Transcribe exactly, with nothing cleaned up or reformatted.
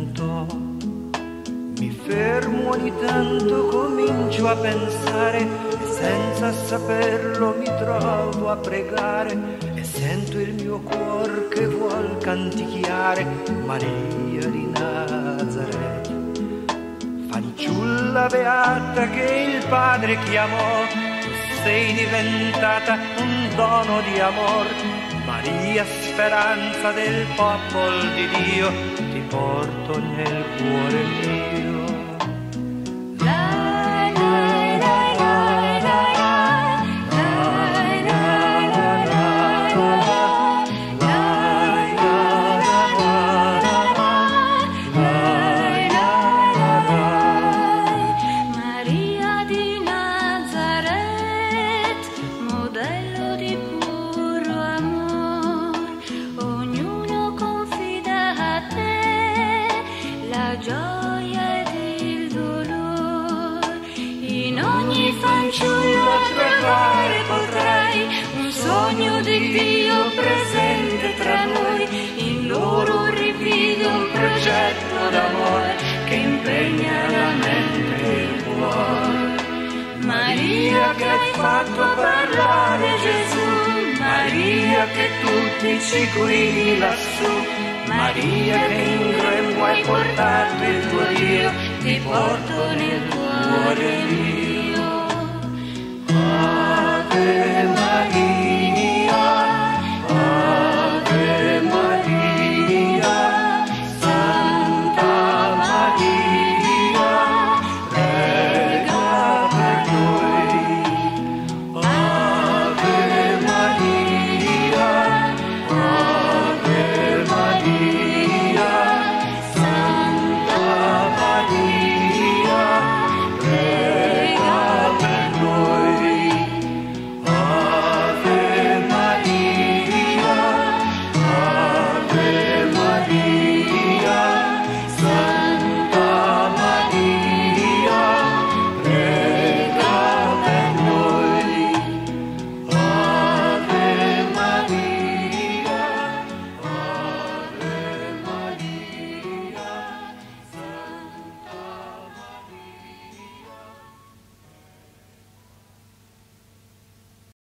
tanto, mi fermo ogni tanto, comincio a pensare e senza saperlo mi trovo a pregare e sento il mio cuor che vuol canticchiare Maria di Nazaret, fanciulla beata che il Padre chiamò, tu sei diventata un dono di amor, Maria speranza del popolo di Dio, ti porto nel cuore mio. Trovare potrai un sogno di Dio presente tra noi, in loro rivedo un progetto d'amore che impegna la mente e il cuore. Maria che hai fatto parlare Gesù, Maria che tutti ci guidi lassù, Maria che in grembo hai portato il tuo Dio, ti porto nel cuore mio.